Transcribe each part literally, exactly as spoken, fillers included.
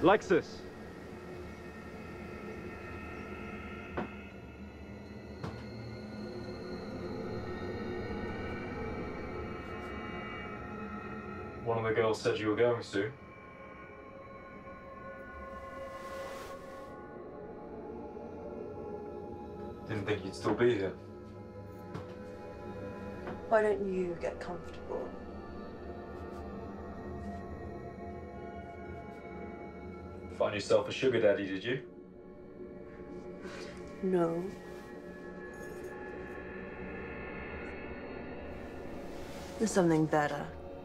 Lexus. One of the girls said you were going soon. Didn't think you'd still be here. Why don't you get comfortable? Find yourself a sugar daddy, did you? No. There's something better.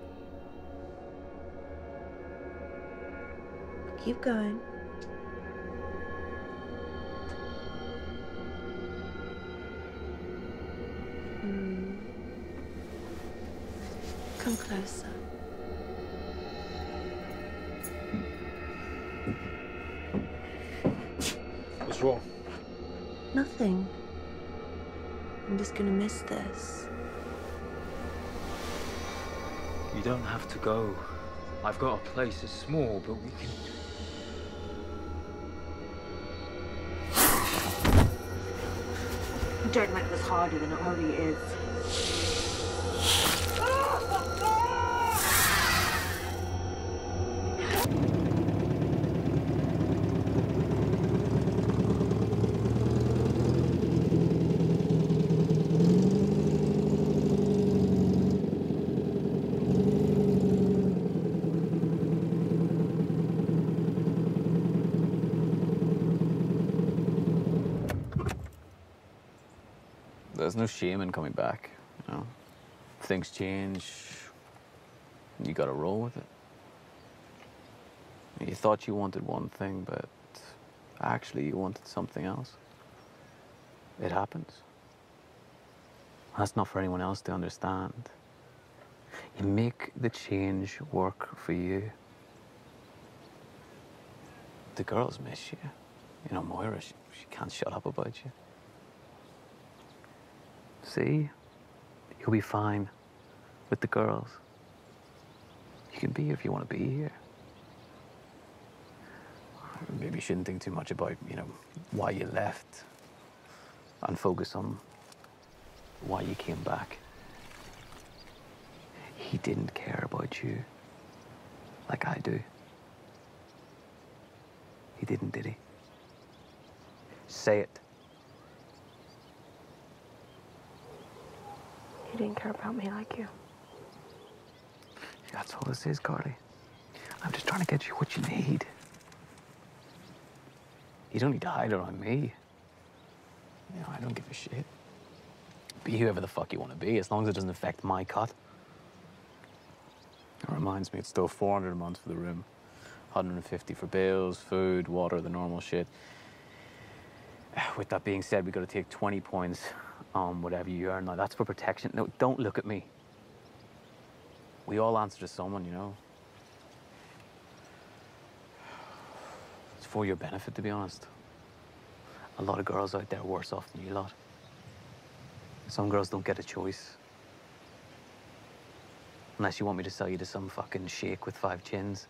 Keep going. Mm. Come closer. What's wrong? Nothing. I'm just gonna miss this. You don't have to go. I've got a place. It's small, but we can... Don't make this harder than it already is. There's no shame in coming back, you know. Things change, you gotta roll with it. You thought you wanted one thing, but actually you wanted something else. It happens. That's not for anyone else to understand. You make the change work for you. The girls miss you. You know, Moira, she, she can't shut up about you. See? You'll be fine with the girls. You can be here if you want to be here. Maybe you shouldn't think too much about, you know, why you left and focus on why you came back. He didn't care about you like I do. He didn't, did he? Say it. He didn't care about me like you. That's all this is, Carly. I'm just trying to get you what you need. You don't need to hide around me. You know, I don't give a shit. Be whoever the fuck you want to be, as long as it doesn't affect my cut. It reminds me, it's still four hundred a month for the room. one hundred fifty for bills, food, water, the normal shit. With that being said, we got to take twenty points on whatever you earn. Now, that's for protection. No, don't look at me. We all answer to someone, you know. It's for your benefit, to be honest. A lot of girls out there are worse off than you lot. Some girls don't get a choice. Unless you want me to sell you to some fucking sheikh with five chins.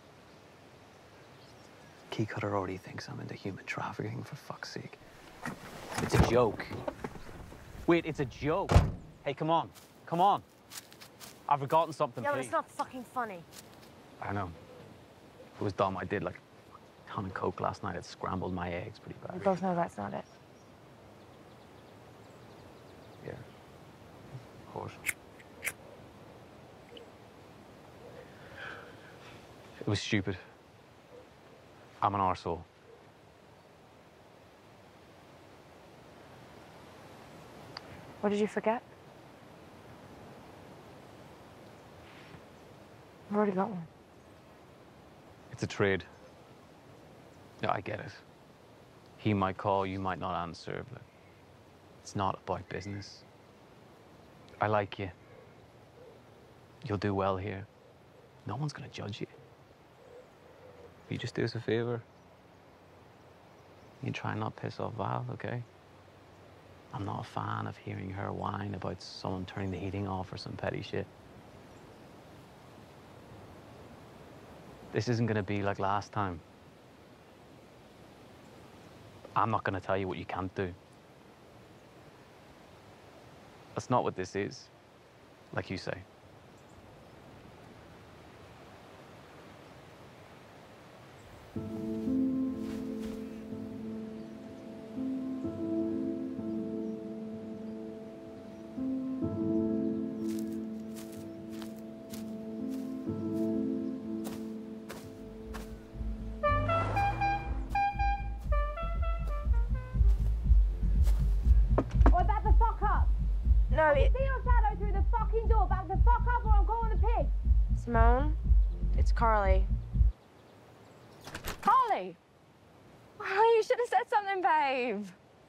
Key Cutter already thinks I'm into human trafficking, for fuck's sake. It's a joke. Wait, it's a joke. Hey, come on. Come on. I've forgotten something, Yeah, but please. it's not fucking funny. I know. If it was dumb, I did like a ton of coke last night. It scrambled my eggs pretty bad. We both know that's not it. Yeah. Of course. It was stupid. I'm an arsehole. What did you forget? I've already got one. It's a trade. Yeah, I get it. He might call, you might not answer, but it's not about business. I like you. You'll do well here. No one's gonna judge you. You just do us a favor. You try and not piss off Val, okay? I'm not a fan of hearing her whine about someone turning the heating off or some petty shit. This isn't gonna be like last time. I'm not going to tell you what you can't do. That's not what this is, like you say. Or back the fuck up! No, I it... can see your shadow through the fucking door. Back the fuck up or I'm calling the pig. Simone, it's Carly. Carly! Oh, you should have said something, babe.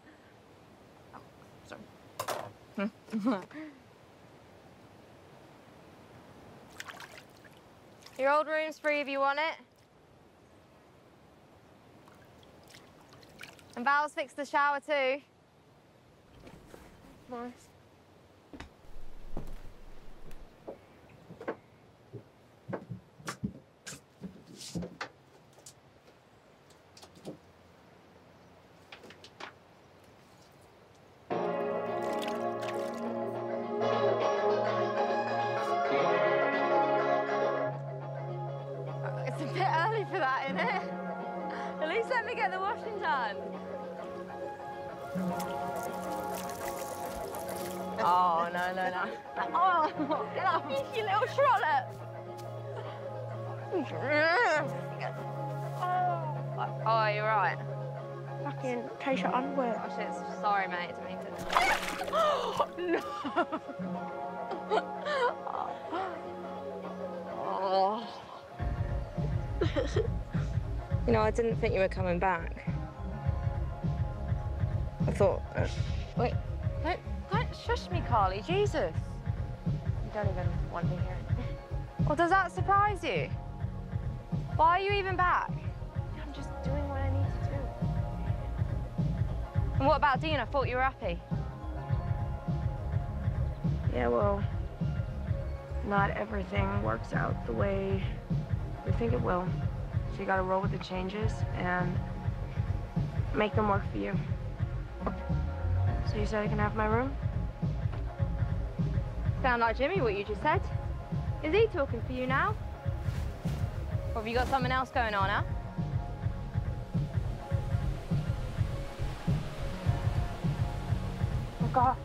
Oh, sorry. Your old room's free if you want it. And Val's fixed the shower too. Nice. It's a bit early for that, isn't it? At least let me get the washing done. Oh, no, no, no. Oh, get off, you little trollop. Oh, oh, you're right. Fucking take your underwear. Oh, shit, sorry, mate. Didn't mean to. Oh, no. Oh. You know, I didn't think you were coming back. I thought... Uh... Wait, don't, don't shush me, Carly. Jesus. You don't even want to hear it. Well, does that surprise you? Why are you even back? I'm just doing what I need to do. And what about Dean? I thought you were happy. Yeah, well, not everything works out the way we think it will. So you gotta roll with the changes and make them work for you. So you said I can have my room? Sound like Jimmy, what you just said. Is he talking for you now? Or have you got something else going on, huh? Oh, God.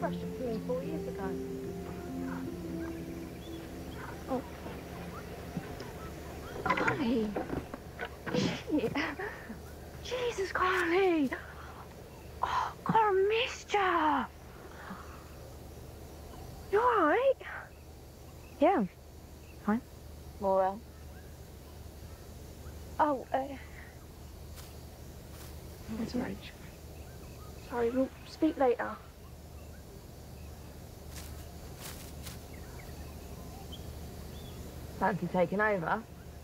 brushed it for me four years ago. Oh. Carly. Yeah. Jesus, Carly. Oh, God, I missed ya. You all right? Yeah. Fine. Well. Oh, uh... That's all right. Sorry, we'll speak later. Fancy taking over?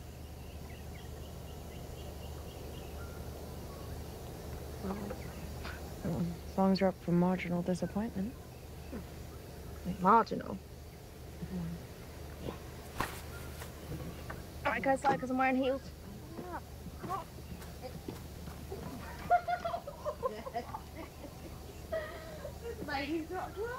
Well, as long as you're up for marginal disappointment. Marginal? Mm-hmm. All right, go slide because I'm wearing heels. Lady's got glass.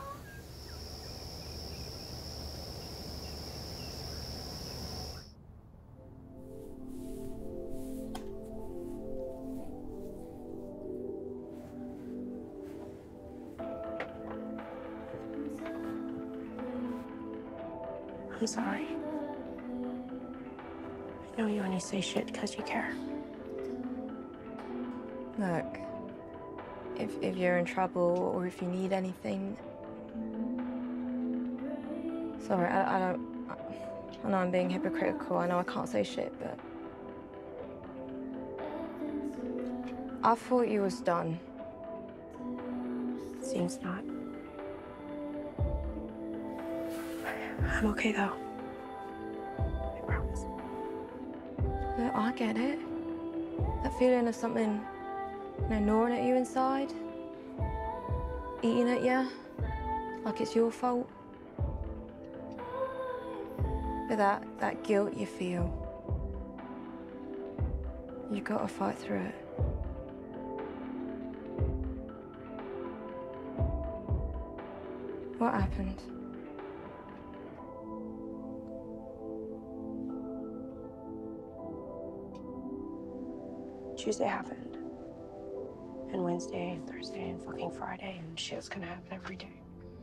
I'm sorry. I know you only say shit because you care. Look, if, if you're in trouble or if you need anything... Sorry, I, I don't... I know I'm being hypocritical. I know I can't say shit, but... I thought you was done. Seems not. I'm okay, though. I promise. Look, I get it. That feeling of something, you know, gnawing at you inside. Eating at you. Like it's your fault. But that, that guilt you feel, you gotta fight through it. What happened? Tuesday happened. And Wednesday, and Thursday, and fucking Friday, and shit's gonna happen every day.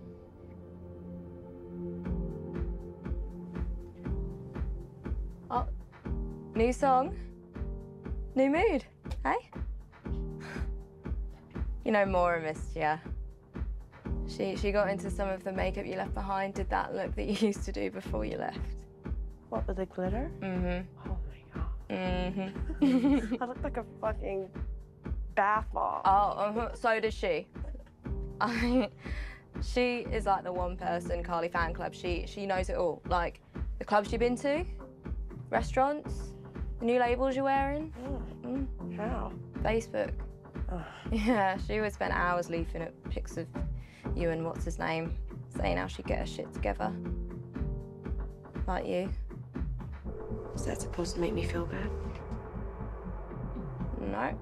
Oh, new song, new mood, hey? You know, Maura missed ya. She, she got into some of the makeup you left behind, did that look that you used to do before you left. What, with the glitter? Mm-hmm. Oh my god. Mm-hmm. I look like a fucking bath bomb. Oh, uh-huh. So does she. I, she is like the one person, Carly fan club, she, she knows it all. Like, the clubs you've been to, restaurants, the new labels you're wearing. Mm. Mm. How? Facebook. Ugh. Yeah, she would spend hours leafing at pics of you and what's his name, saying how she'd get her shit together. Like you. Is that supposed to make me feel bad? No.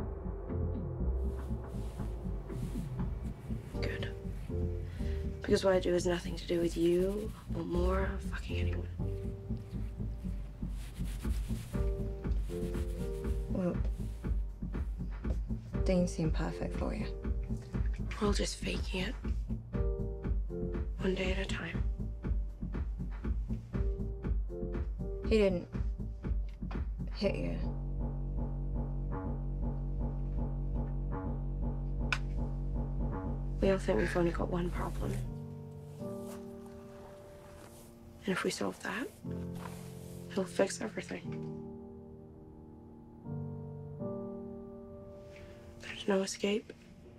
Good. Because what I do has nothing to do with you or more or fucking anyone. Well, Dean seemed perfect for you. We're all just faking it. One day at a time. He didn't hit you. We all think we've only got one problem. And if we solve that, it'll fix everything. There's no escape.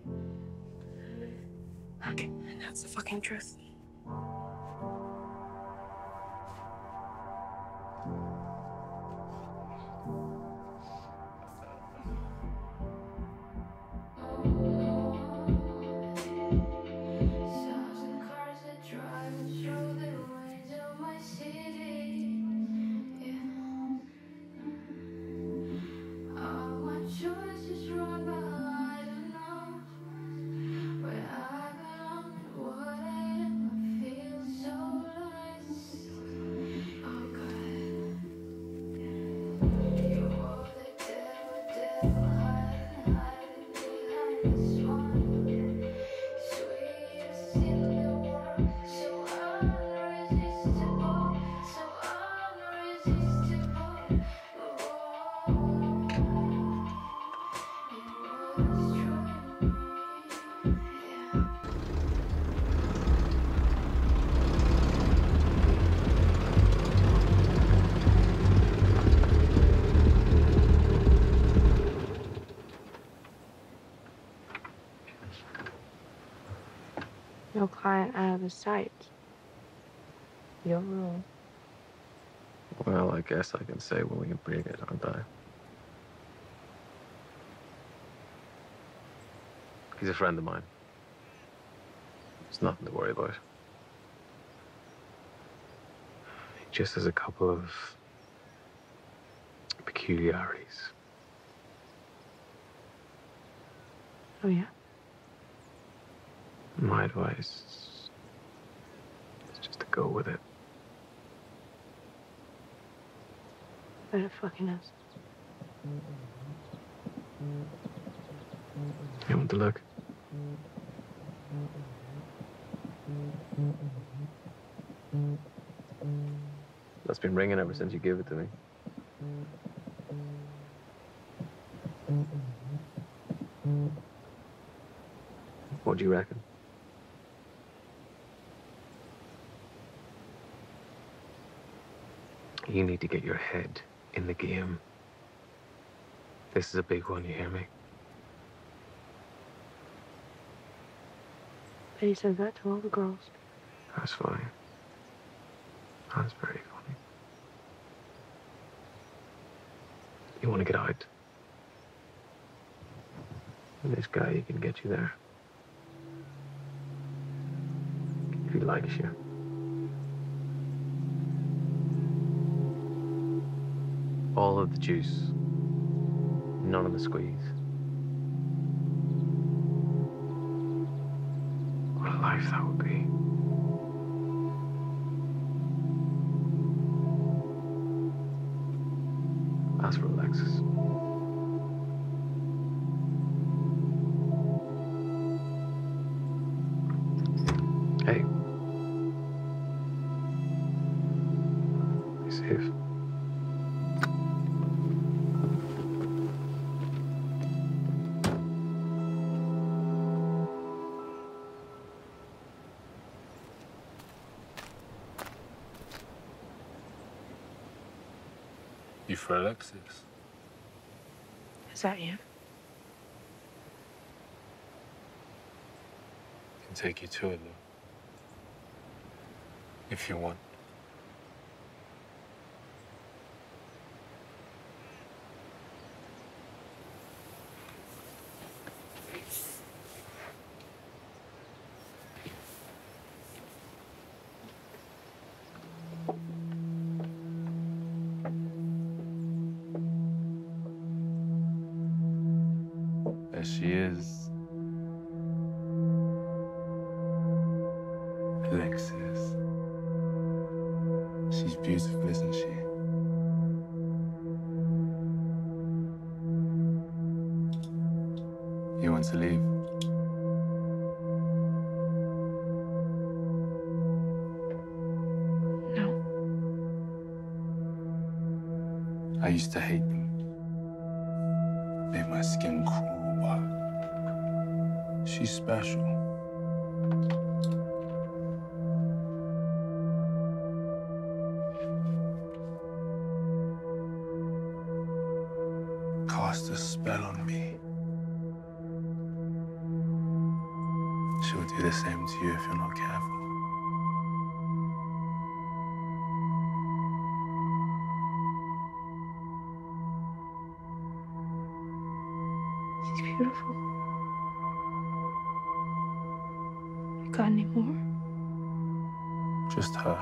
And that's the fucking truth. Sweet No client out of the sight. Your rule. Well, I guess I can say when we can bring it, aren't I? He's a friend of mine. There's nothing to worry about. He just has a couple of peculiarities. Oh, yeah? My advice is just to go with it. Better fucking us. You want to look? That's been ringing ever since you gave it to me. What do you reckon? You need to get your head in the game. This is a big one, you hear me? But he says that to all the girls. That's funny. That's very funny. You want to get out? And this guy, he can get you there. If he likes you. All of the juice, none of the squeeze. What a life that would be. As for Alexis. Hey. Be safe. You for Alexis? Is that you? Can take you to it, though. If you want. There she is. Alexis. She's beautiful, isn't she? You want to leave? No. I used to hate them. Made my skin crawl, but she's special. Cast a spell on me. She'll do the same to you if you're not careful. She's beautiful. You got any more? Just her.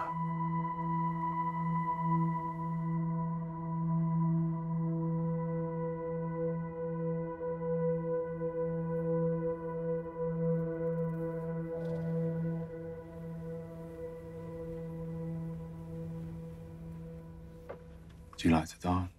Do you like to dance?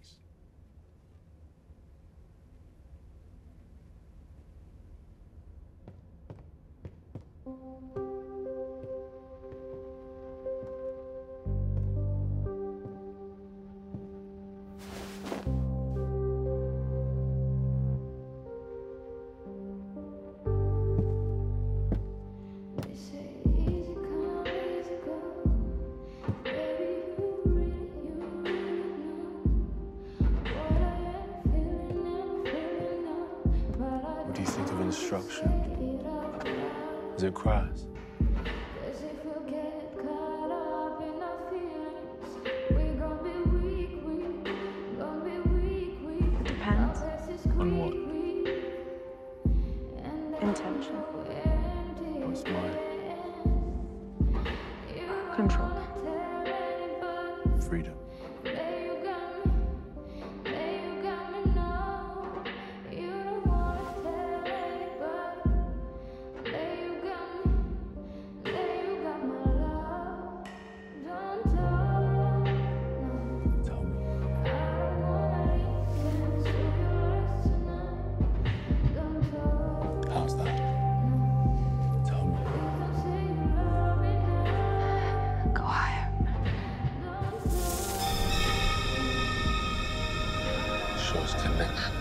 What do you think of instruction? Is it crass? On what? Intention. What's mine? Control. Freedom. Tell me. How's that? Tell me. Go higher. Shows connection.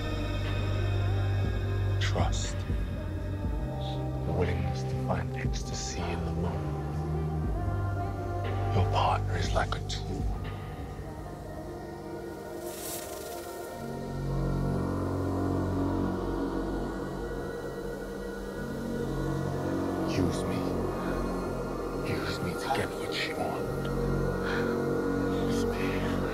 Trust. The willingness to find ecstasy in the moment. Your partner is like a tool. Use me. Use me to get what you want. Use me.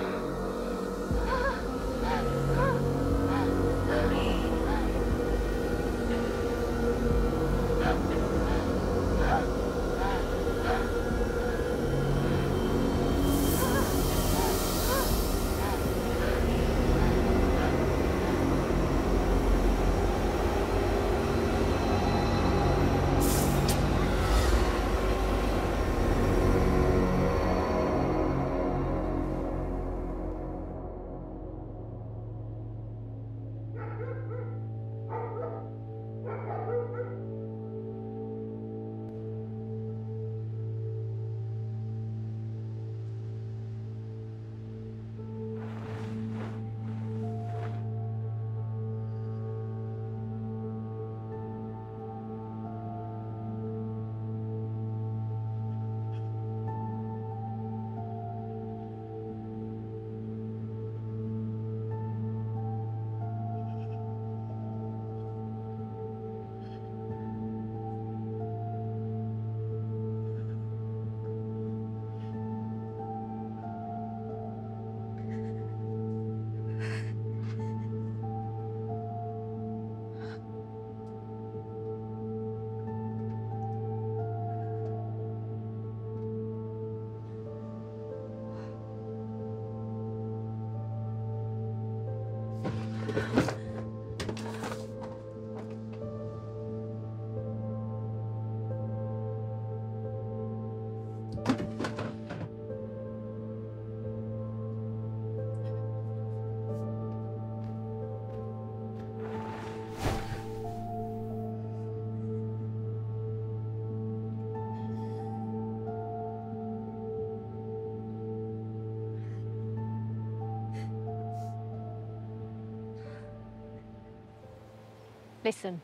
Listen,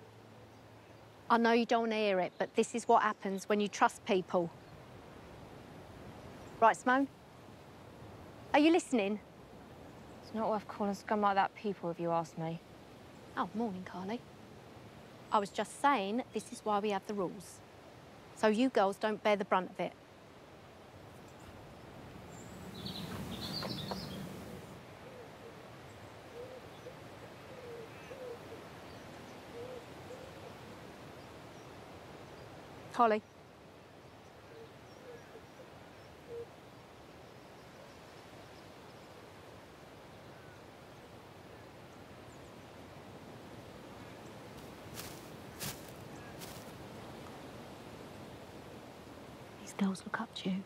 I know you don't want to hear it, but this is what happens when you trust people. Right, Simone? Are you listening? It's not worth calling scum like that people, if you ask me. Oh, morning, Carly. I was just saying this is why we have the rules. So you girls don't bear the brunt of it. Holly. These girls look up to you.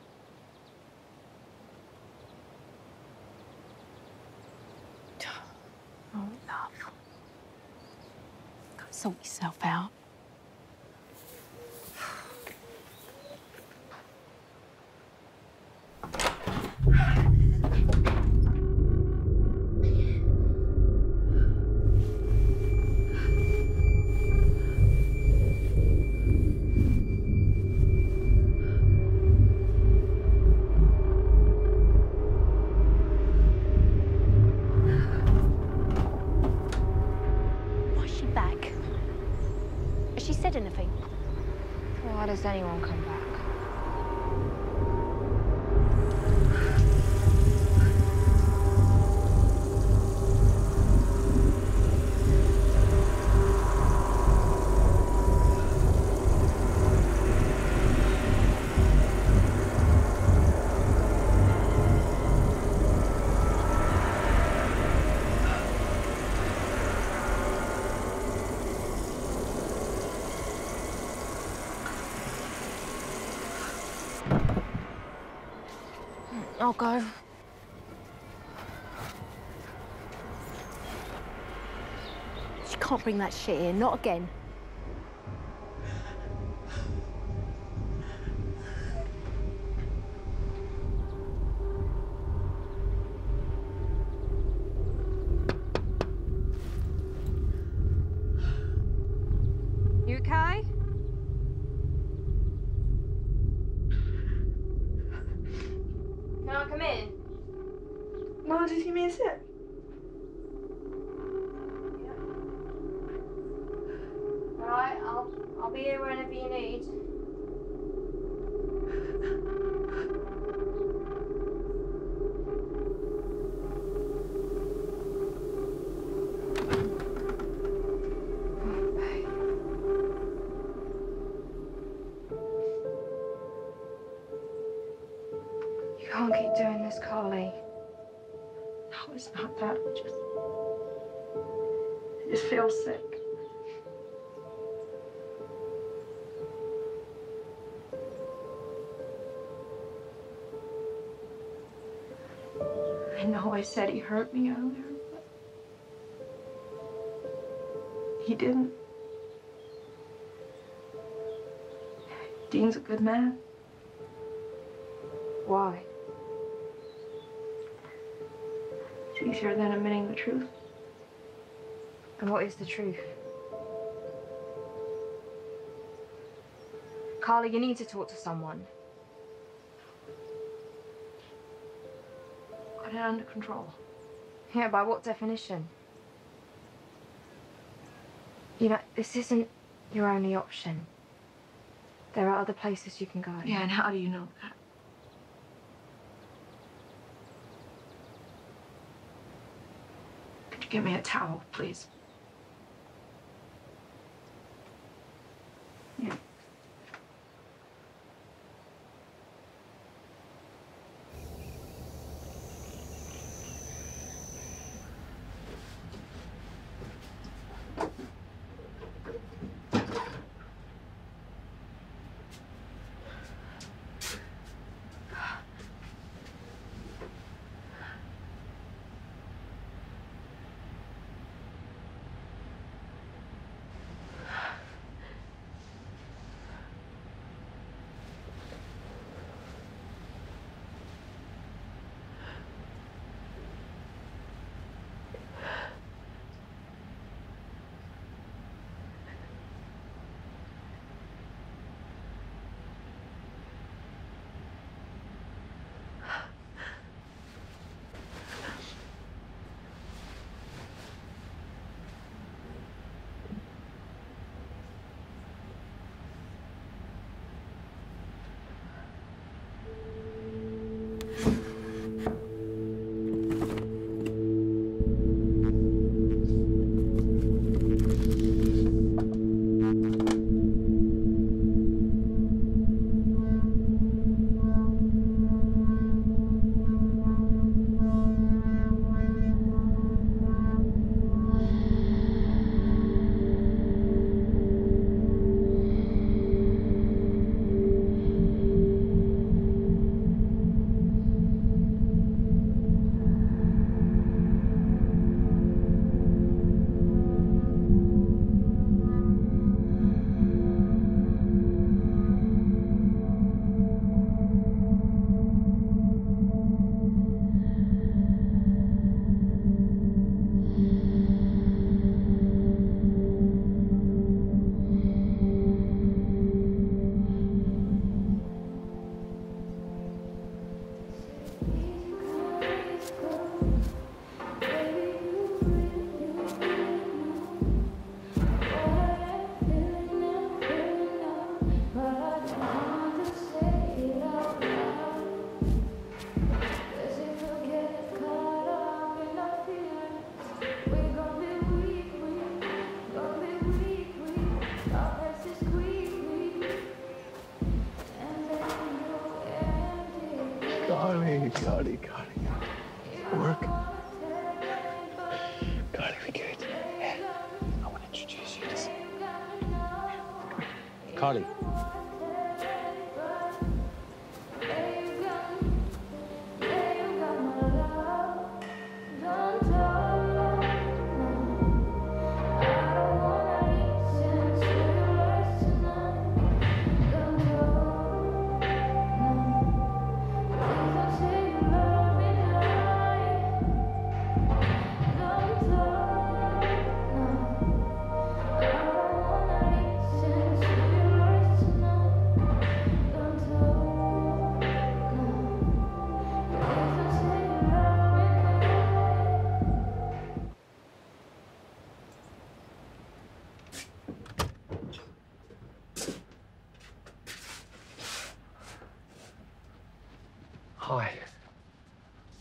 Oh, love. Go sort yourself out. Anything? Why does anyone come back? I'll go. You can't bring that shit in, not again. You okay? Can I come in? No, just give me a sip. All right, I'll I'll be here whenever you need. You can't keep doing this, Carly. No, it's not that. I just... I just feel sick. I know I said he hurt me earlier, but... he didn't. Dean's a good man. Why? It's easier than admitting the truth. And what is the truth? Carly, you need to talk to someone. Got it under control. Yeah, by what definition? You know, this isn't your only option. There are other places you can go. Yeah, and how do you know that? Could you give me a towel, please? Yeah. Carly, Carly, Carly. Work. Carly, we good. Yeah. I want to introduce you to someone. Carly.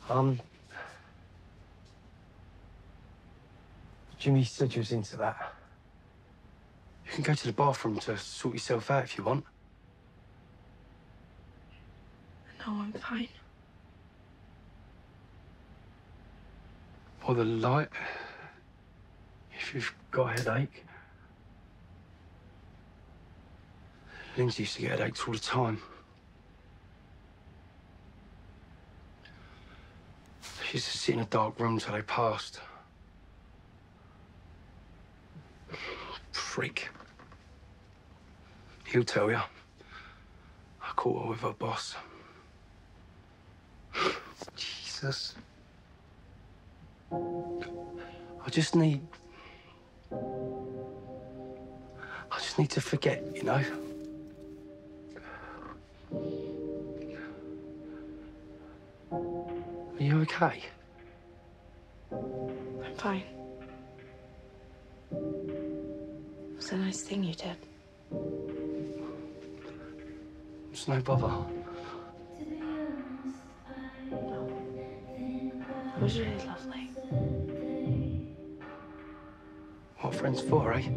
Um, Jimmy said you was into that. You can go to the bathroom to sort yourself out if you want. No, I'm fine. Or the light, if you've got a headache. Lindsay used to get headaches all the time. She used to sit in a dark room till they passed. Freak. He'll tell you. I caught her with her boss. Jesus. I just need... I just need to forget, you know? Are you okay? I'm fine. It was a nice thing you did. It's no bother. It was really lovely. What friends for, eh?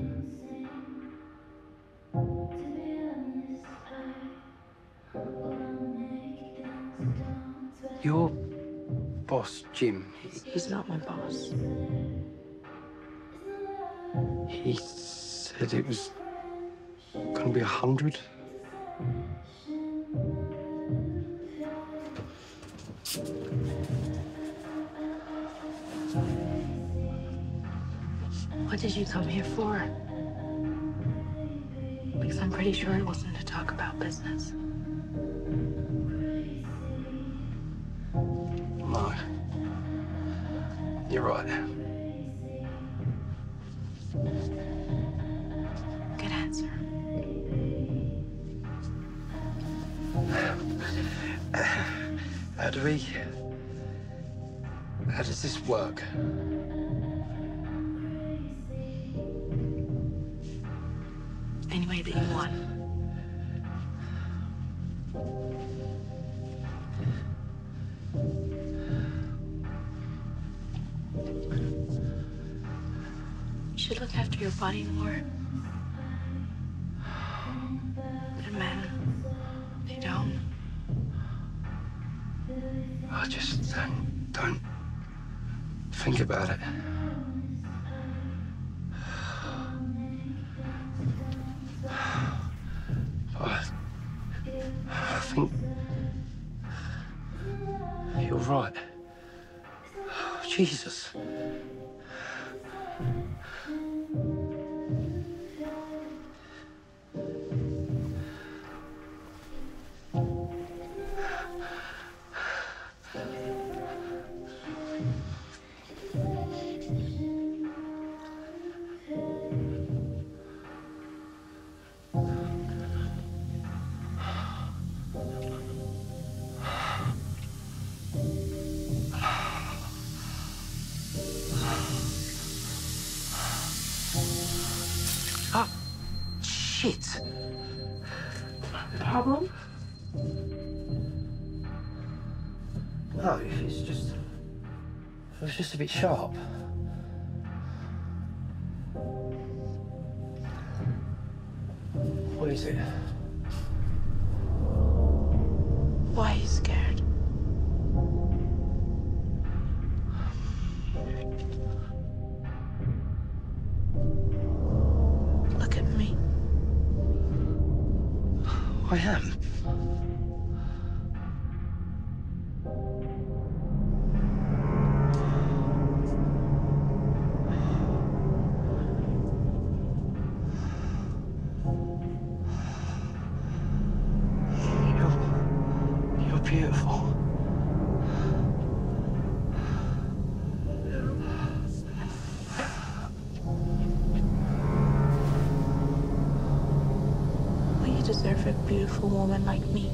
Your boss, Jim, he, He's not my boss. he said it was gonna be a hundred. What did you come here for? Because I'm pretty sure it wasn't to talk about business. No. You're right. Good answer. How do we... How does this work? Any way that you want. You should look after your body more. And men, they don't. I just don't, don't think about it. I, I think you're right. Jesus. Shit. Problem? No, it's just... It was just a bit sharp. What is it? Why are you scared? Look at me. I am. You're, you're beautiful. Well, you deserve a beautiful woman like me.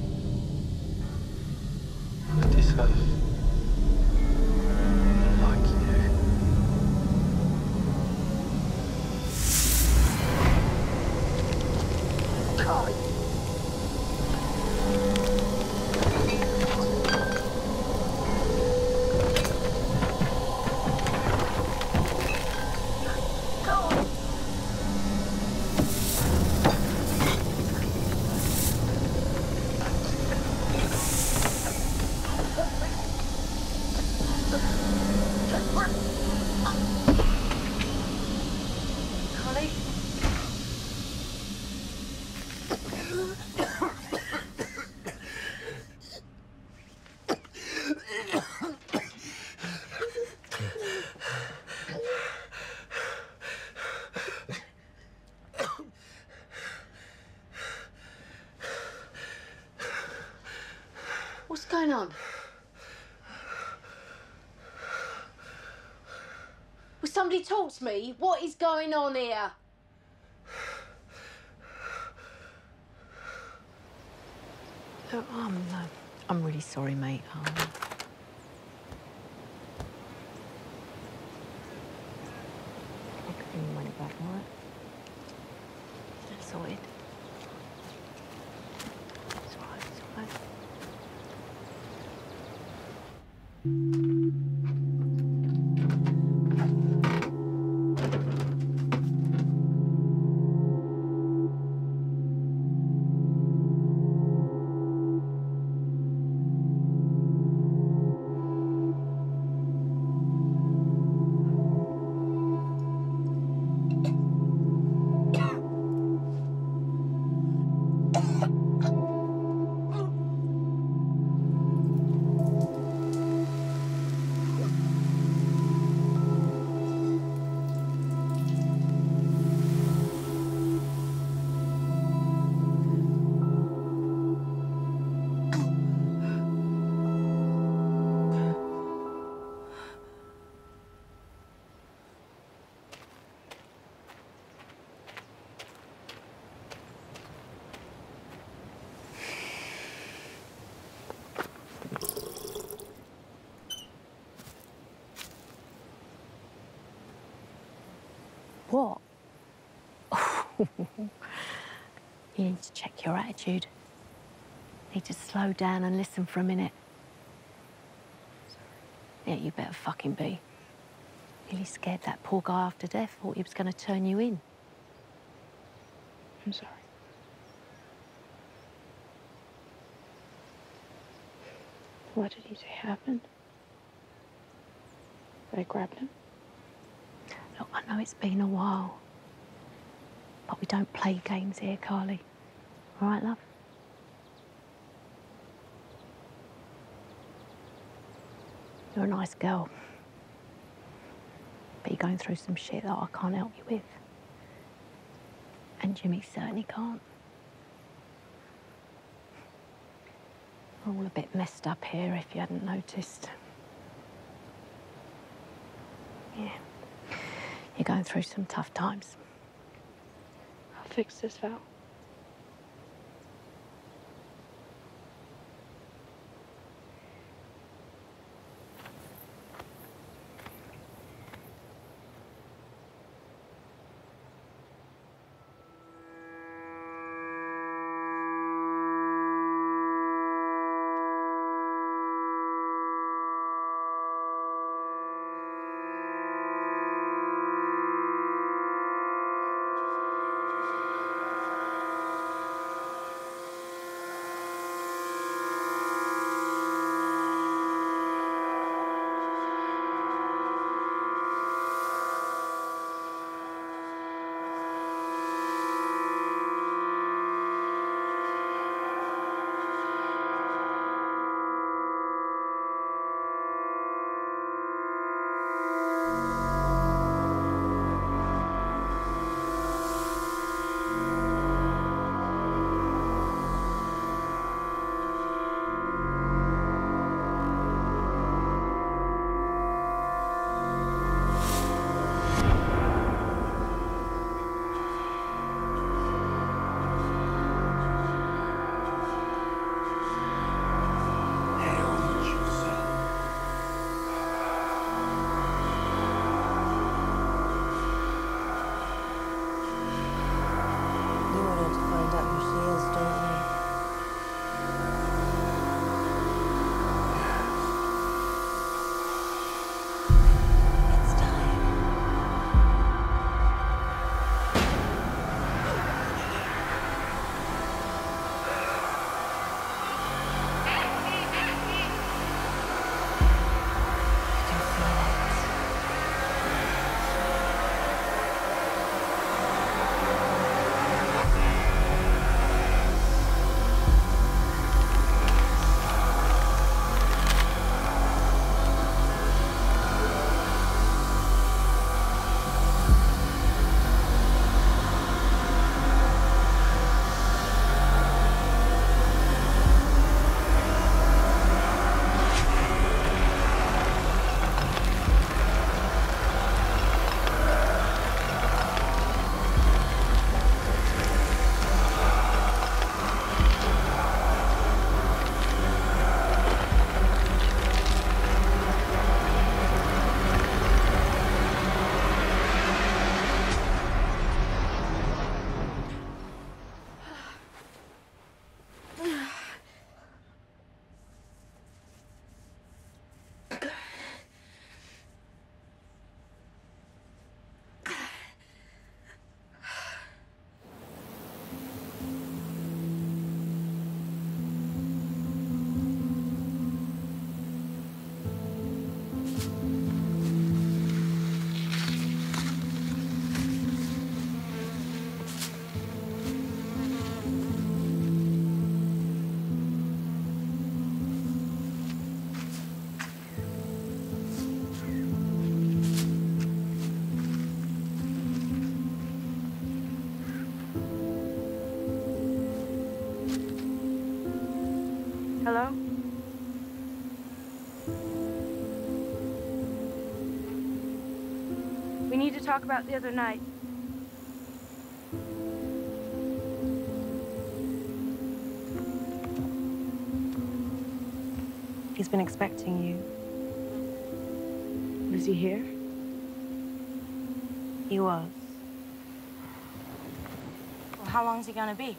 I deserve... like you. God. What's going on? Will somebody talk to me? What is going on here? Oh, I'm, uh, I'm really sorry, mate. Um, I'll give you your money back, all right? That's sorted. It's all right, it's all right. What? You need to check your attitude. Need to slow down and listen for a minute. Yeah, you better fucking be. Nearly scared that poor guy after death. Thought he was going to turn you in. I'm sorry. What did he say happened? They grabbed him? Look, I know it's been a while, but we don't play games here, Carly. All right, love? You're a nice girl, but you're going through some shit that I can't help you with. And Jimmy certainly can't. We're all a bit messed up here, if you hadn't noticed. Yeah. You're going through some tough times. I'll fix this, Val. Hello? We need to talk about the other night. He's been expecting you. Was he here? He was. Well, how long is he gonna be?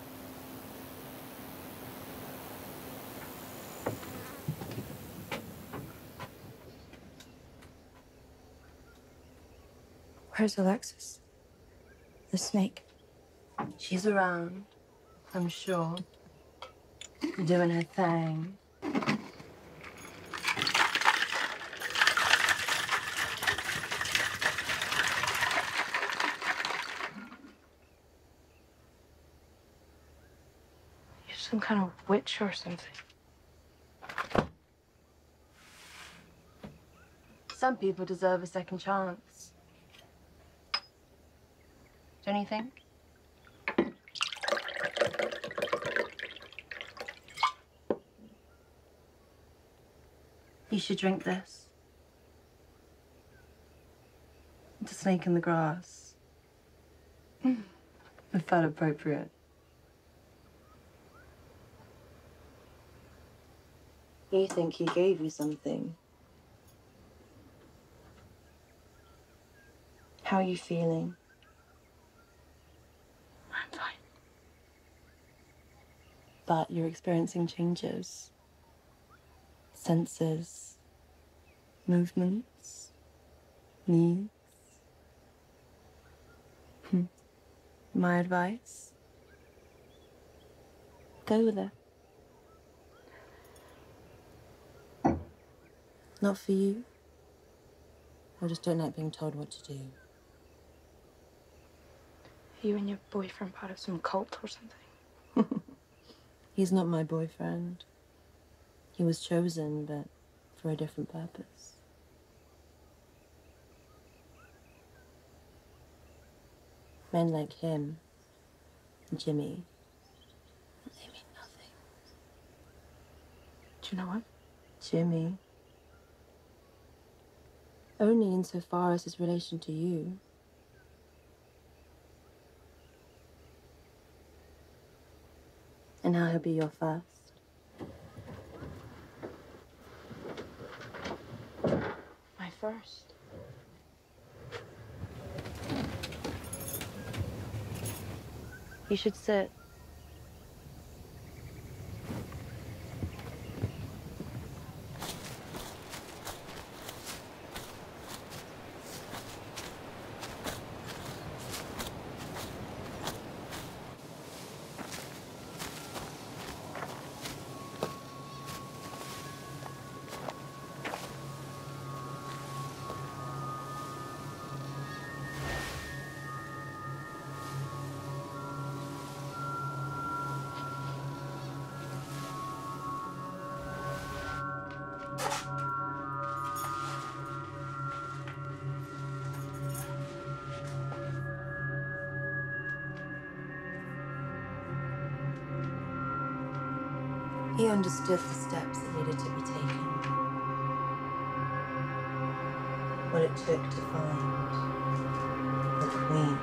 Where's Alexis? The snake. She's around, I'm sure. Doing her thing. You're some kind of witch or something. Some people deserve a second chance. Don't you think? You should drink this. It's a snake in the grass. It felt appropriate. You think he gave you something? How are you feeling? I'm fine. But you're experiencing changes. Senses, movements, needs. Hmm. My advice? Go with it. Not for you. I just don't like being told what to do. You and your boyfriend part of some cult or something? He's not my boyfriend. He was chosen, but for a different purpose. Men like him, Jimmy, they mean nothing. Do you know what? Jimmy. Only insofar as his relation to you. And how he'll be your first. My first. You should sit. He understood the steps that needed to be taken. What it took to find the queen.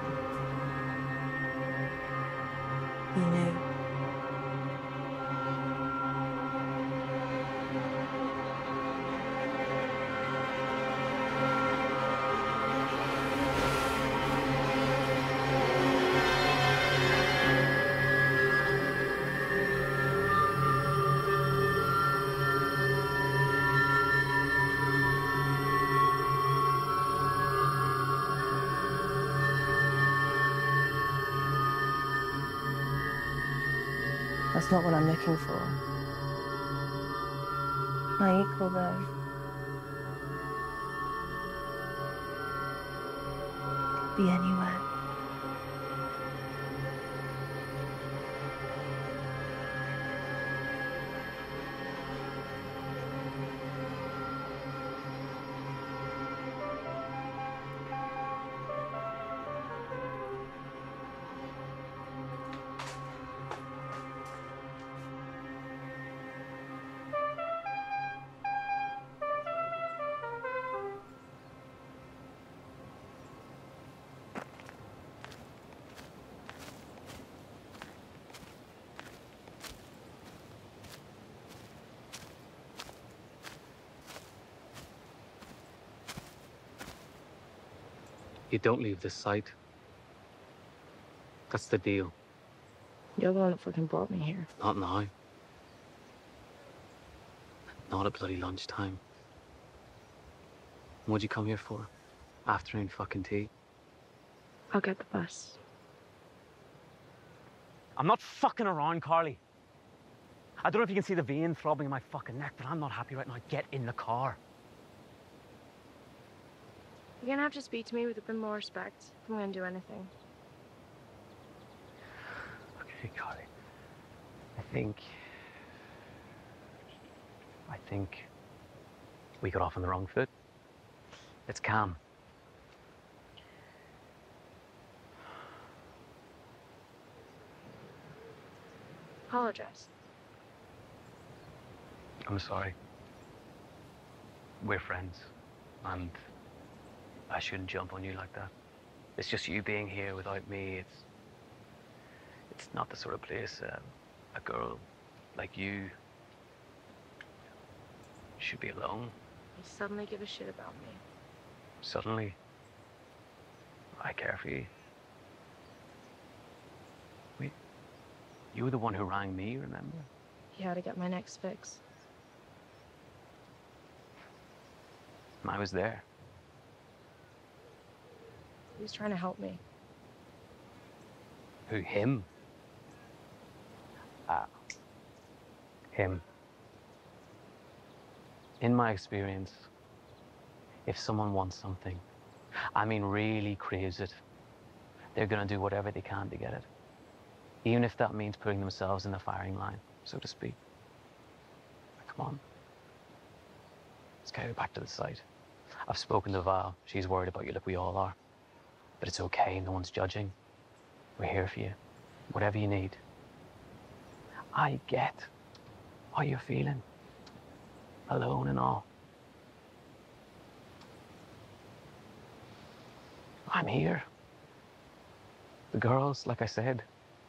He knew. That's not what I'm looking for. My equal, though. Could be anywhere. you don't leave this site. That's the deal. You're the one that fucking brought me here. Not now. Not at bloody lunchtime. What'd you come here for? Afternoon fucking tea? I'll get the bus. I'm not fucking around, Carly. I don't know if you can see the vein throbbing in my fucking neck, but I'm not happy right now. Get in the car. You're gonna have to speak to me with a bit more respect if I'm gonna do anything. Okay, Carly. I think... I think we got off on the wrong foot. It's calm. Apologize. I'm sorry. We're friends, and I shouldn't jump on you like that. It's just you being here without me. It's it's not the sort of place uh, a girl like you should be alone. You suddenly give a shit about me. Suddenly, I care for you. Wait, you were the one who rang me, remember? Yeah, to get my next fix. And I was there. He was trying to help me. Who, him? Ah. Him. In my experience, if someone wants something, I mean really craves it, they're gonna do whatever they can to get it. Even if that means putting themselves in the firing line, so to speak. Come on. Let's get back to the site. I've spoken to Val. She's worried about you like we all are. But it's okay, no one's judging. We're here for you. Whatever you need. I get how you're feeling. Alone and all. I'm here. The girls, like I said,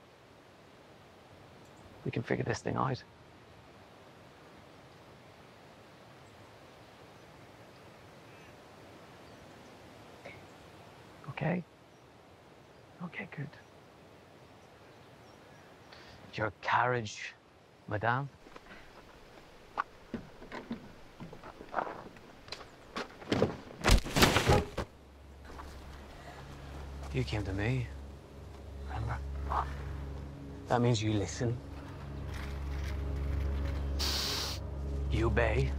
we can figure this thing out. Okay? Okay, good. Your carriage, madame? You came to me, remember? That means you listen. You obey.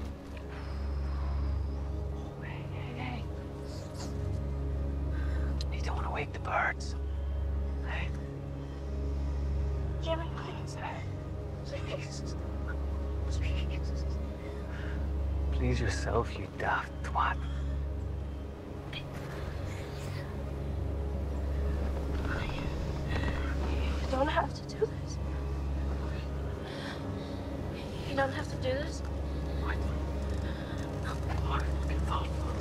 Hey, hey, hey. You don't want to wake the birds. Hey. Jimmy, please. Hey. Please. Please. Please yourself, you daft twat. You don't have to do this. You don't have to do this. What? What? Fucking thoughtful.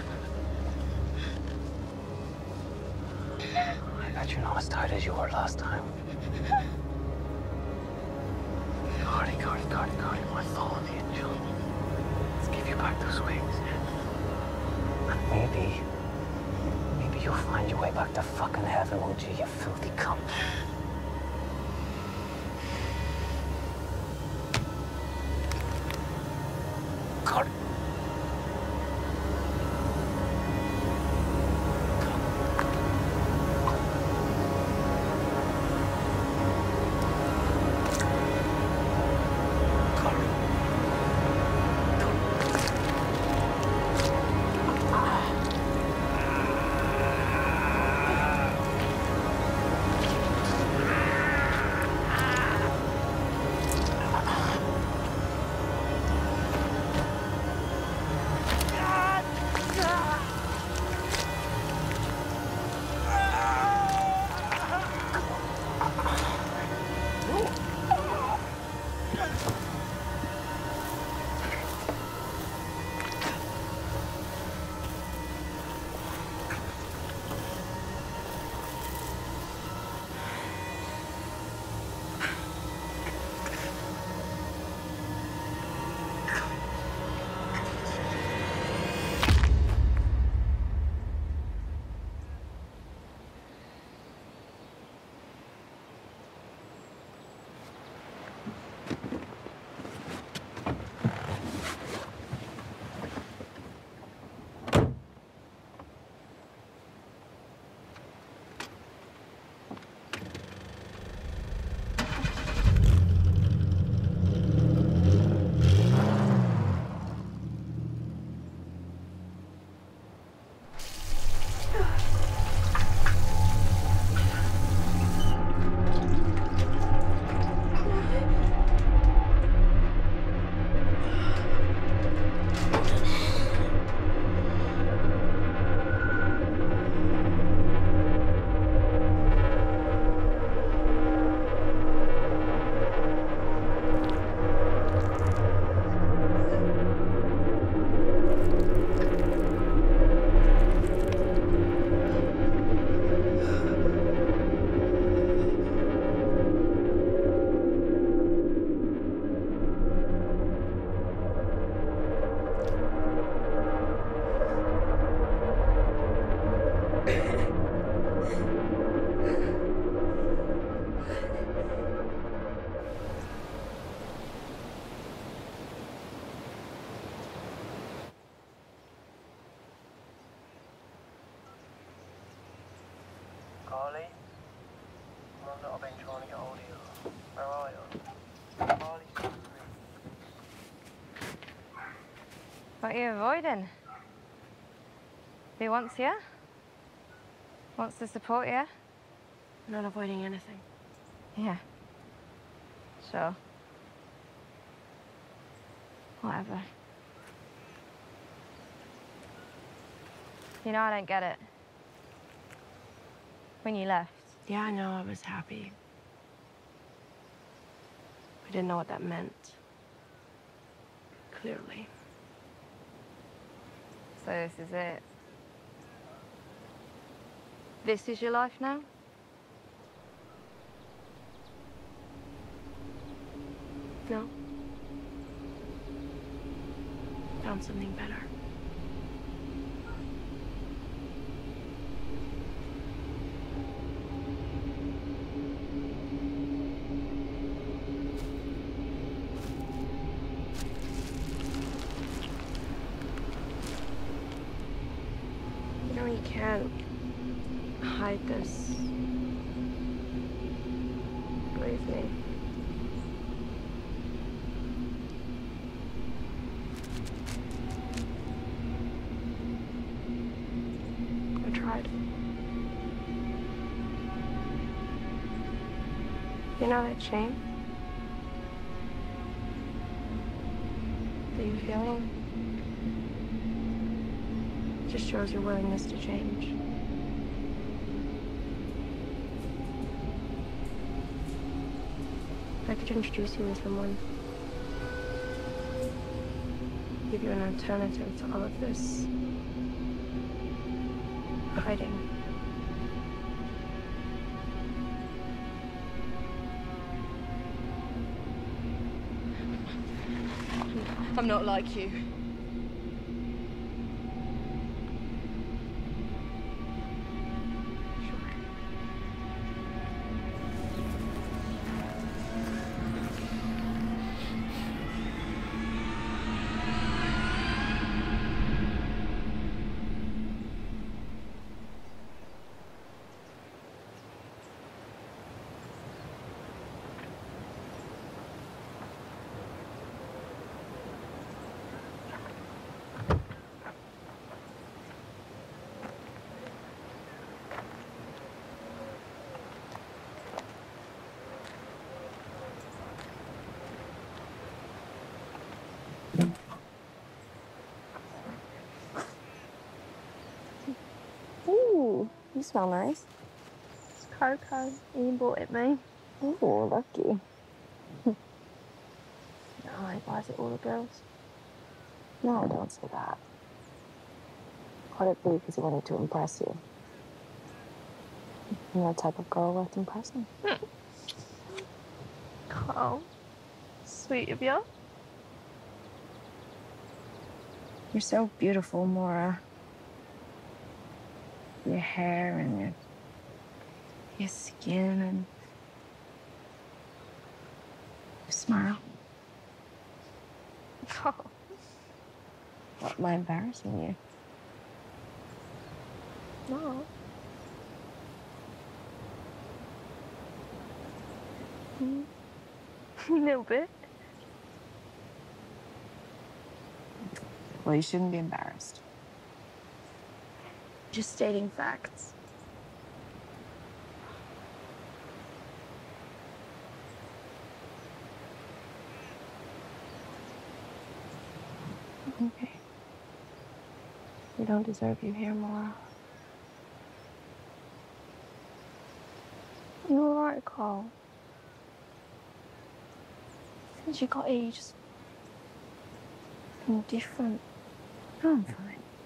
I bet you're not as tired as you were last time. Cardi, Cardi, Cardi, Cardi, my fallen angel. Let's give you back those wings. And maybe, maybe you'll find your way back to fucking heaven, won't you, you filthy cunt? Cardi. Carly? Mum, that I've been trying to get hold of you. Where are you? Carly, come to me. What are you avoiding? He wants you? Wants to support you? I'm not avoiding anything. Yeah. Sure. Whatever. You know, I don't get it. When you left. Yeah, I know I was happy. I didn't know what that meant. Clearly. So this is it. This is your life now? No. Found something better. You know, you can't hide this. Believe me. I tried. You know that shame that you're feeling? Just shows your willingness to change. I could introduce you to someone. Give you an alternative to all of this hiding. I'm not like you. Ooh, you smell nice. It's Coco. You bought it me. Ooh, lucky. No, he buys it all the girls. No, don't say that. Could it be because he wanted to impress you? You're the type of girl worth impressing. Oh, sweet of you. You're so beautiful, Maura. Your hair and your, your skin and your smile. Oh. What, am I embarrassing you? No. Mm. A little bit. Well, you shouldn't be embarrassed. Just stating facts. Okay. We don't deserve you here, Maura. You all right, Carl? Since you got here, you just been different. No, I'm fine.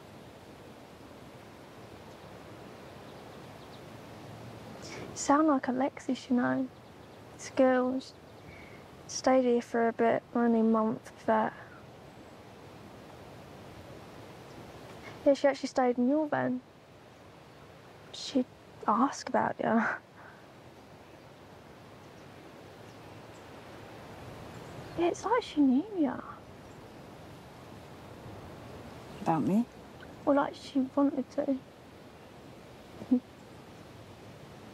You sound like Alexis, you know. This girl stayed here for a bit, only a month of that. Yeah, she actually stayed in your van. She'd ask about you. Yeah, it's like she knew you. About me? Well, like she wanted to.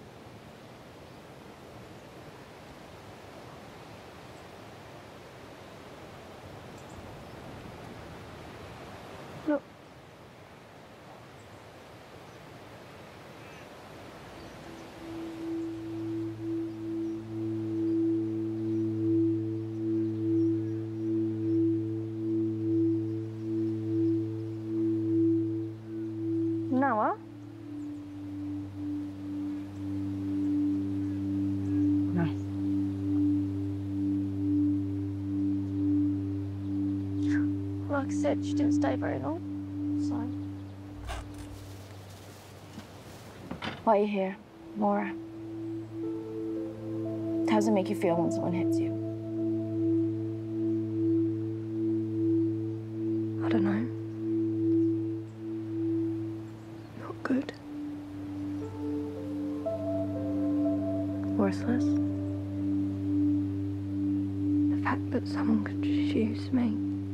like I said, she didn't stay very long, so. Why are you here, Laura? How does it make you feel when someone hits you? I don't know. Not good. Worthless. The fact that someone could just use me.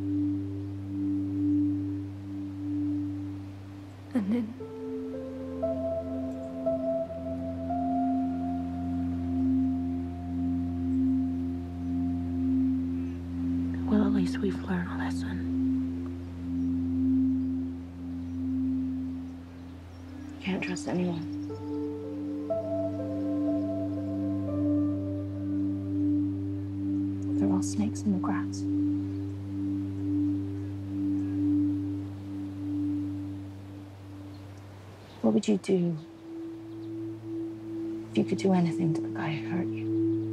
And then Well, at least we've learned a lesson. you can't trust anyone. They're all snakes in the grass. What would you do if you could do anything to the guy who hurt you?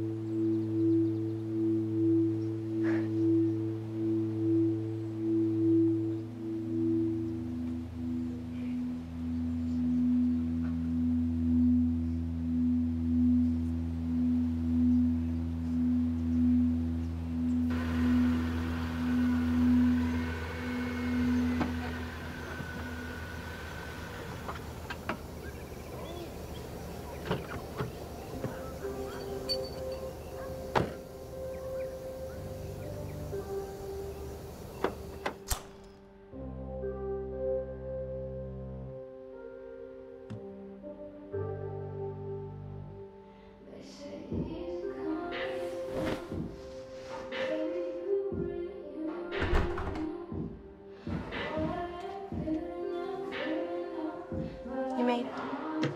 You made it.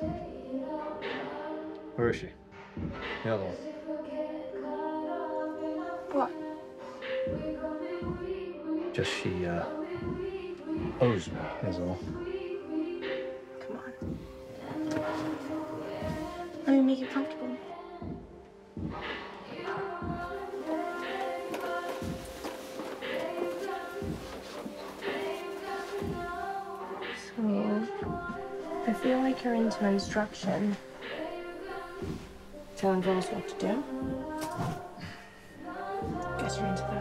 Where is she? The other one. What? Just she, uh, owes me, is all. Come on. Let me make you comfortable. So, I feel like you're into instruction. Telling girls what to do. Guess you're into that.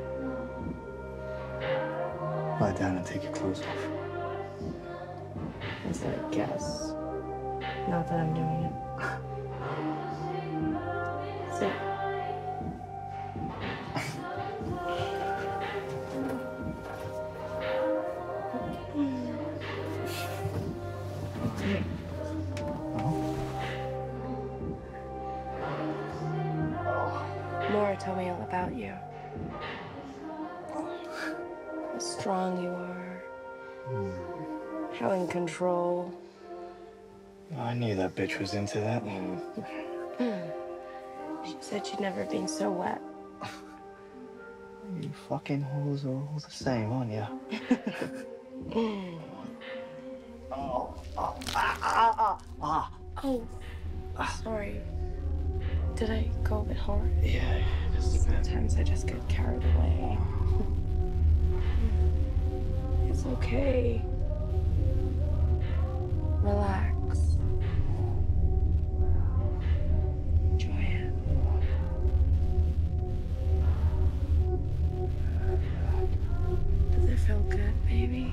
Lie down and take your clothes off. I said, I guess. Not that I'm doing it. Sit. Laura told me all about you. How strong you are. How in control. I knew that bitch was into that. She said she'd never been so wet. You fucking hoes are all the same, aren't you? oh, oh, ah, ah, ah, Oh, sorry. Did I go a bit hard? Yeah, just Sometimes I just get carried away. It's okay. Relax. Enjoy it. Does it feel good, baby?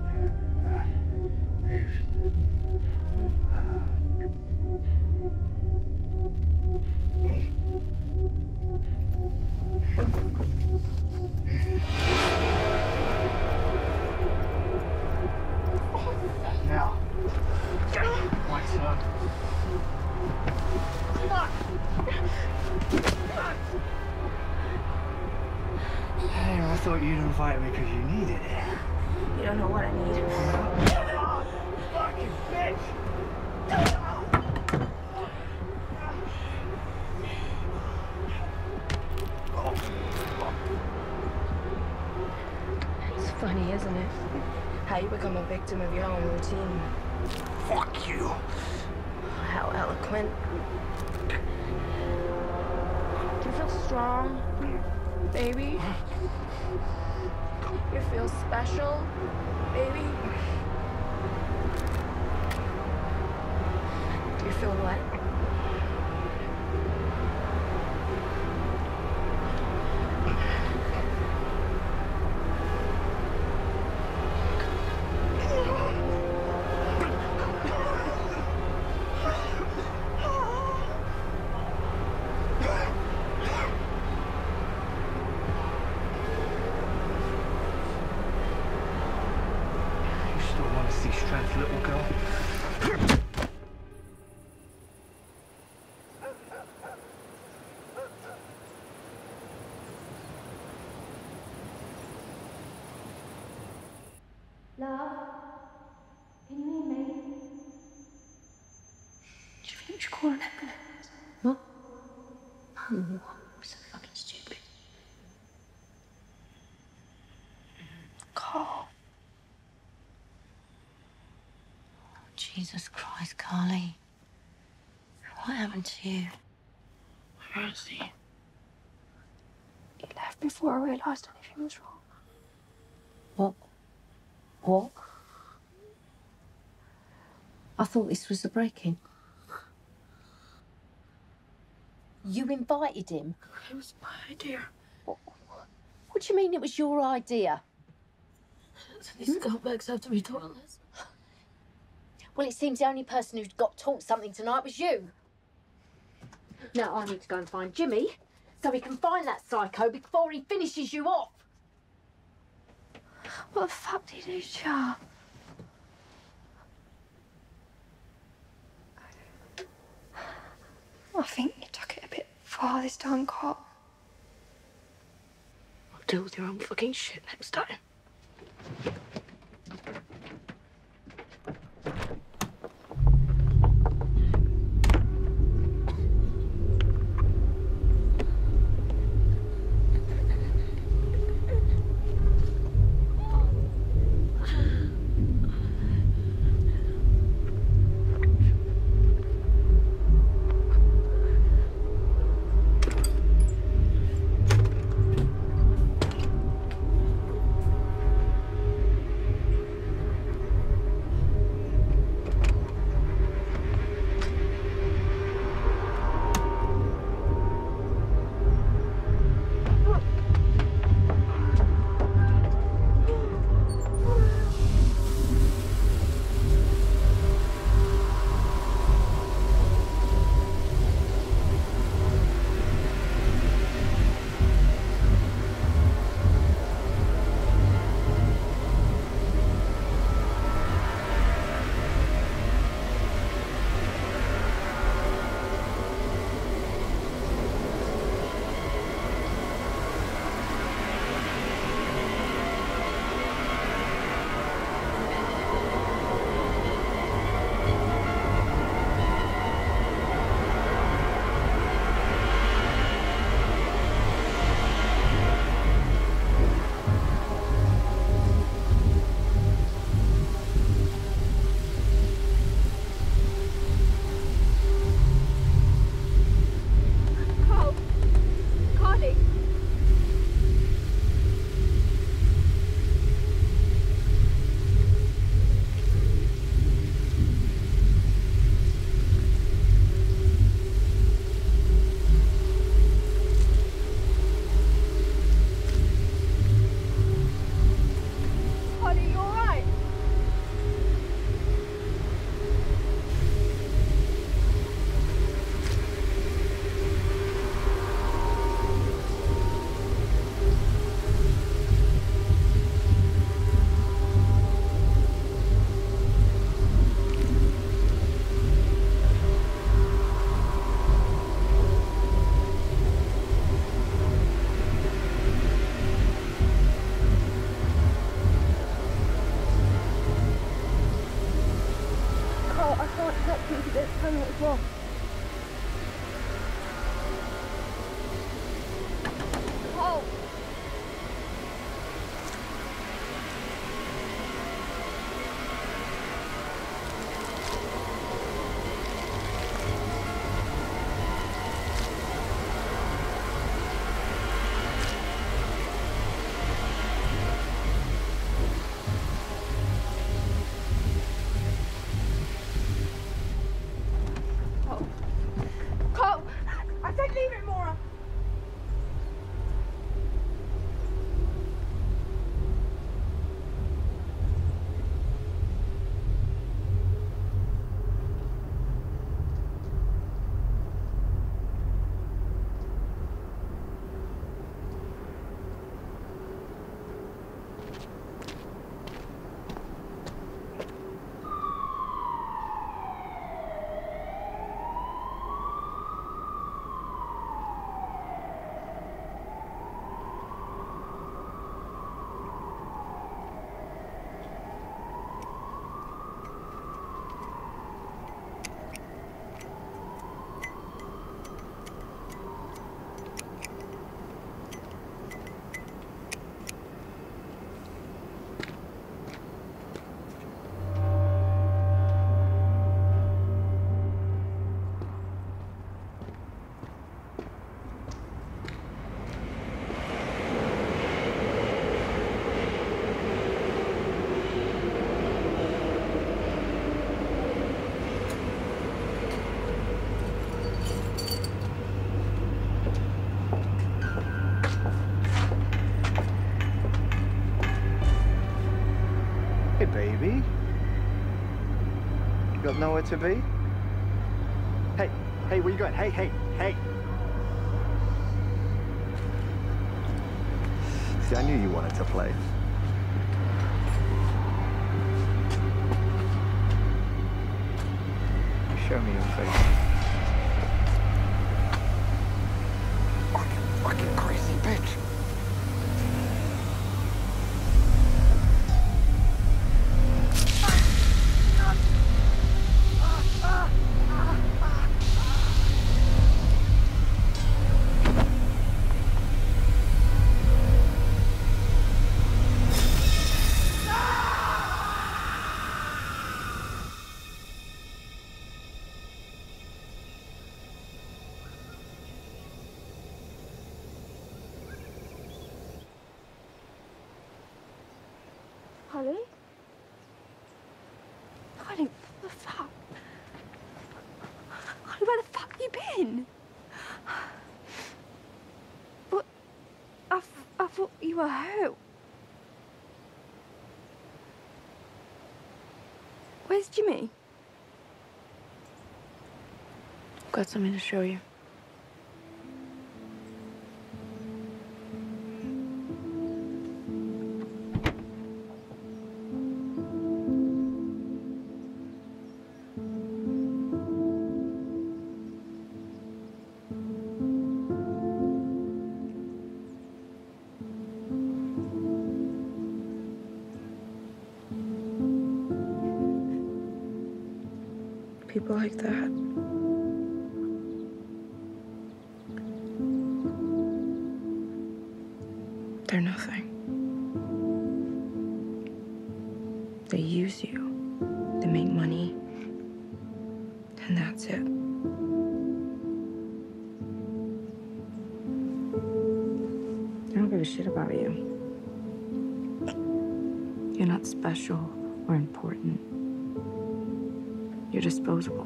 Now. My turn. Hey, I thought you'd invite me because you needed it. You don't know what I need. Fucking bitch! It's funny, isn't it? How you become a victim of your own routine. Fuck you. How eloquent. Do you feel strong, baby? You feel special, baby? You feel what? Little girl. Love, can you hear me? Do you think we should call an ambulance? What? Oh, I'm so fucking stupid. Carl. Jesus Christ, Carly. What happened to you? Where is he? He left before I realised anything was wrong. What? What? I thought this was the break-in. You invited him? It was my idea. What, what do you mean it was your idea? These scumbags have to be taught a lesson. Well, it seems the only person who got taught something tonight was you. Now I need to go and find Jimmy so we can find that psycho before he finishes you off. What the fuck did he do, Char? I think you took it a bit far this time, Carl. I'll deal with your own fucking shit next time. said leave it, Maura! Hey, baby. You got nowhere to be? Hey, hey, where you going? Hey, hey, hey. See, I knew you wanted to play. Show me your face. Fucking, fucking crazy bitch. Holly? Holly, what the fuck? Holly, where the fuck have you been? What? I, f I thought you were hurt. Where's Jimmy? I've got something to show you. People like that. They're nothing. They use you. They make money. And that's it. I don't give a shit about you. You're not special or important. You're disposable.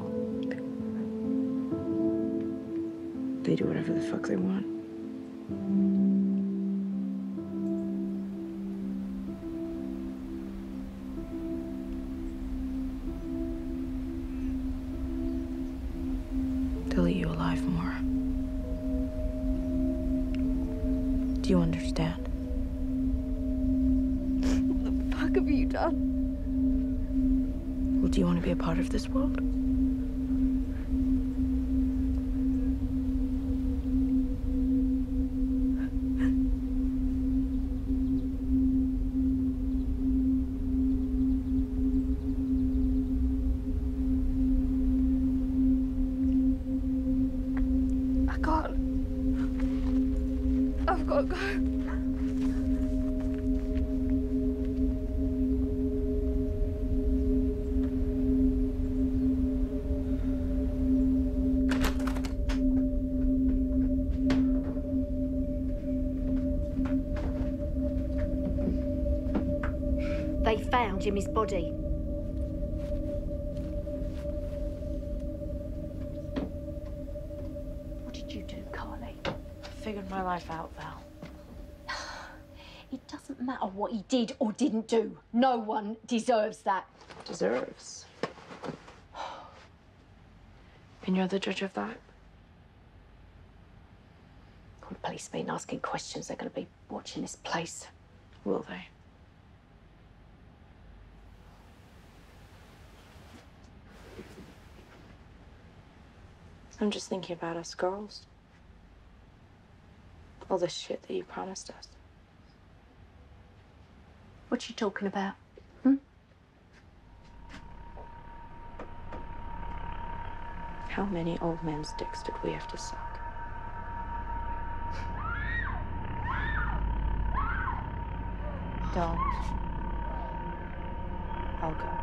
They do whatever the fuck they want. They'll eat you alive more. Do you understand? What the fuck have you done? Well, do you want to be a part of this world? I can't. I've got to go. They found Jimmy's body. What did did you do, Carly? I figured my life out, Val. It doesn't matter what he did or didn't do. No one deserves that. Deserves. And you're the judge of that? When police been asking questions, they're going to be watching this place. Will they? I'm just thinking about us girls. All the shit that you promised us. What you talking about? Hmm? How many old men's dicks did we have to suck? Don't. I'll go.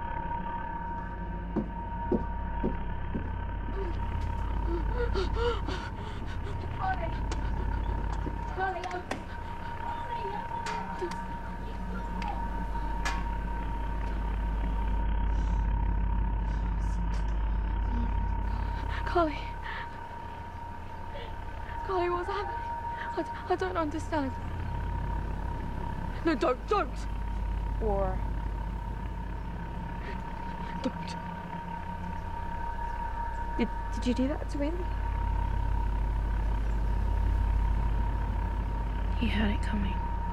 Carly! Carly, I'm... Carly. Carly, what's happening? I, I don't understand. No, don't, don't. Or... Don't. Did, did you do that to him? He had it coming.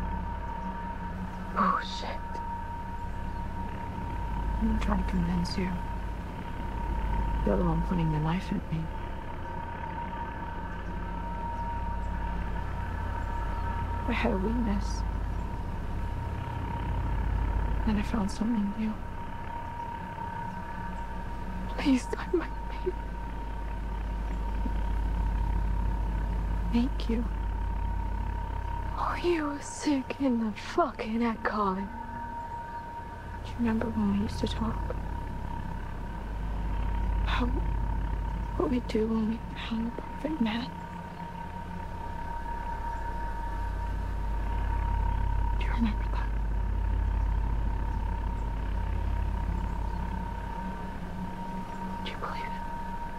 Oh, shit. I'm trying to convince you. You're the one putting the knife at me. I had a weakness. Then I found something new. Please don't make me. Thank you. Oh, you were sick in the fucking head, Carly. Do you remember when we used to talk? How, what we'd do when we found the perfect man. Do you remember that? Do you believe it?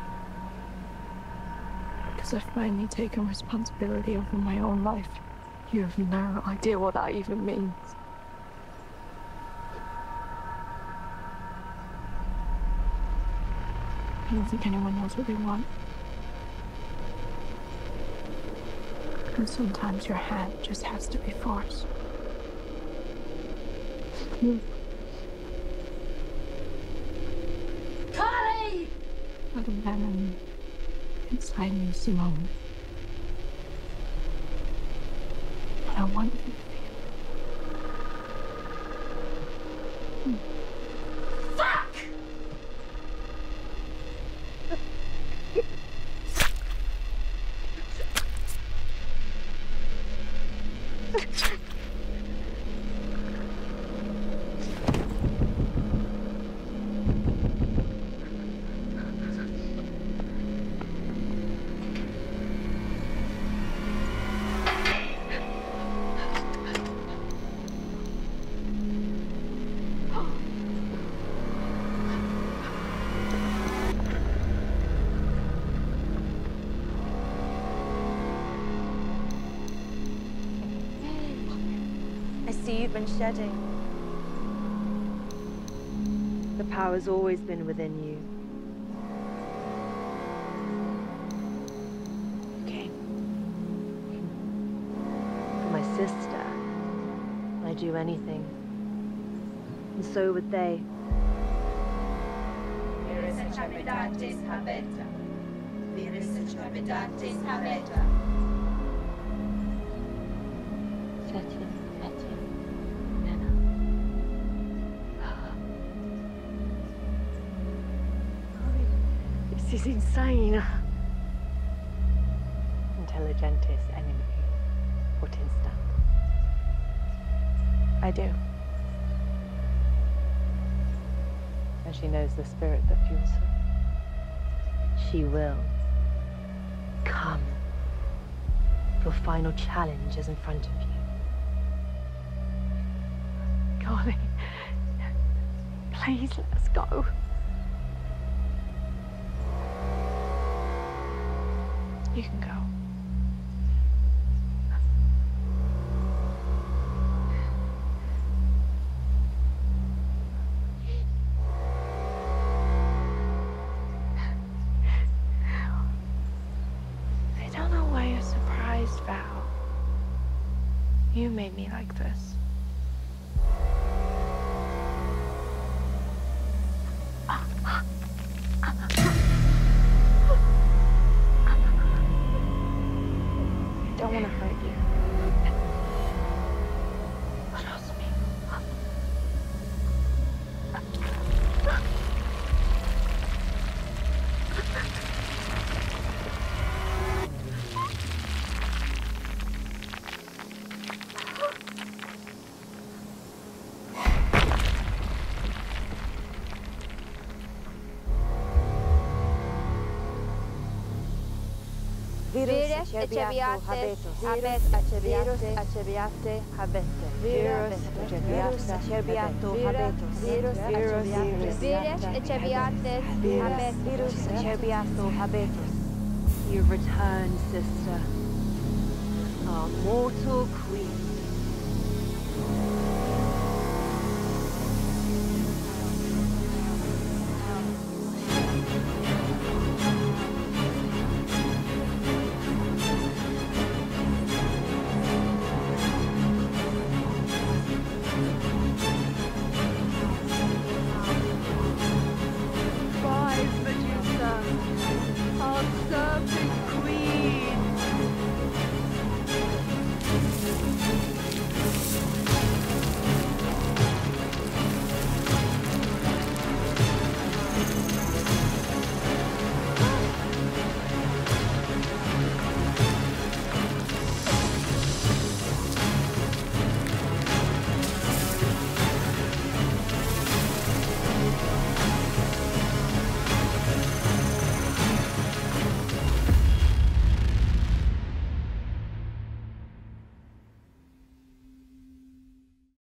Because I've finally taken responsibility over my own life. You have no idea what that even means. I don't think anyone knows what they want. And sometimes your hand just has to be forced. Mm. Carly! But a man inside me, Simone. What I want you to feel. Mm. Fuck! You've been shedding. The power's always been within you. Okay. For my sister, I'd do anything. And so would they. Setting. This is insane. Intelligentis enemy ut instant. I do. And she knows the spirit that fuels her. She will come. Your final challenge is in front of you. Carly, please let us go. You can go. I don't know why you're surprised, Val. You made me like this. I don't want to hurt you. Trust me. Virus acerbiate habetus. Virus acerbiate habetus. Virus acerbiato habetus. Virus acerbiate habetus. Virus acerbiato habetus. You've returned, sister. Our mortal queen.